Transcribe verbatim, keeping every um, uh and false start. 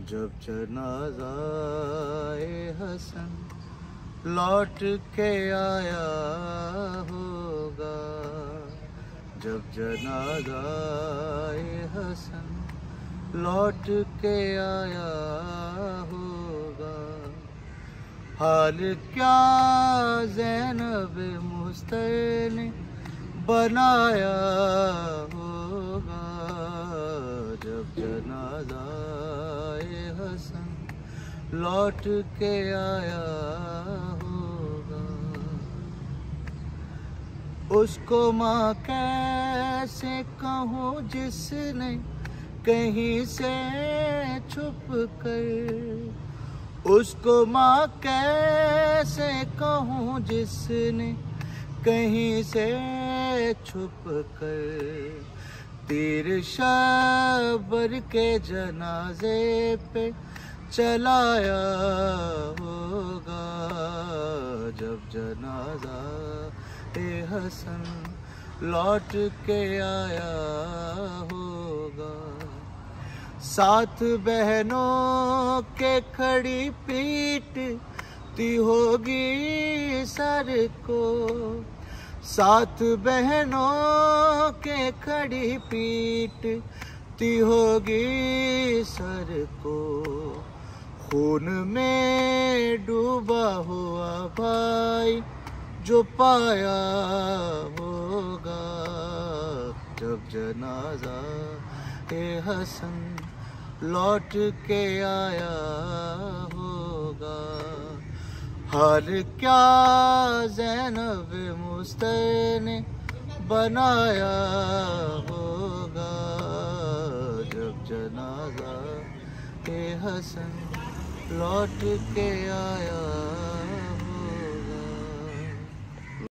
जब जनाज़ा ए हसन लौट के आया होगा, जब जनाज़ा ए हसन लौट के आया होगा। हाल क्या ज़ैनब मुस्तफ़ा ने बनाया होगा, जब जनाज़ा ए हसन लौट के आया होगा। उसको माँ कैसे कहूँ जिसने कहीं से छुप कर, उसको माँ कैसे कहूँ जिसने कहीं से छुप कर तीर शबर के जनाजे पे चलाया होगा, जब जनाज़ा ए हसन लौट के आया होगा। सात बहनों के खड़ी पीटती होगी सर को, सात बहनों के खड़ी पीटती होगी सर को। खून में डूबा हुआ भाई जो पाया होगा, जब जनाज़ा ए हसन लौट के आया होगा। हाल क्या ज़ैनब मुस्तफ़ा ने बनाया होगा, जब जनाज़ा ए हसन लौट के आया